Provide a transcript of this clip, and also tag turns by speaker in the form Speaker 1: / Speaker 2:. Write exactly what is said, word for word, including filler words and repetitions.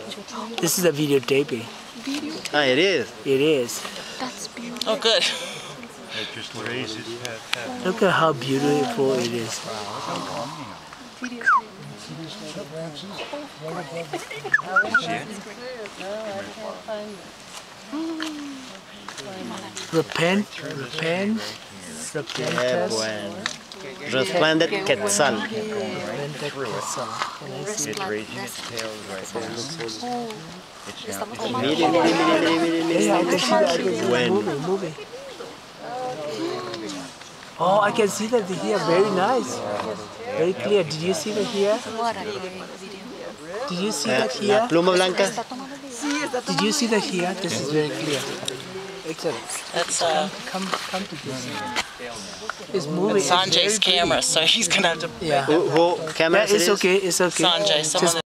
Speaker 1: This is a videotaping.
Speaker 2: Ah, it is?
Speaker 1: It is.
Speaker 3: That's beautiful.
Speaker 4: Oh, good.
Speaker 1: Look at how beautiful it is. Repent, repent, repent.
Speaker 2: Resplendent Quetzal.
Speaker 1: Resplendent Quetzal. Can I see it?
Speaker 2: Mire, mire, mire, mire, mire,
Speaker 1: Yeah, I can see that. I can see that.
Speaker 2: Bueno.
Speaker 1: Moving, moving. Oh, I can see that here. Very nice. Very clear. Did you see that here? Did you see that
Speaker 2: La
Speaker 1: here?
Speaker 2: pluma blanca.
Speaker 1: Did you see that here? This is very clear. Excellent.
Speaker 4: That's uh,
Speaker 1: Come, come to this. It's moving.
Speaker 4: Sanjay's camera, so he's gonna have to.
Speaker 1: Yeah.
Speaker 2: Who, who camera
Speaker 1: Yeah,
Speaker 2: is
Speaker 1: it's
Speaker 2: it?
Speaker 1: okay. It's okay.
Speaker 4: Sanjay, someone
Speaker 1: Just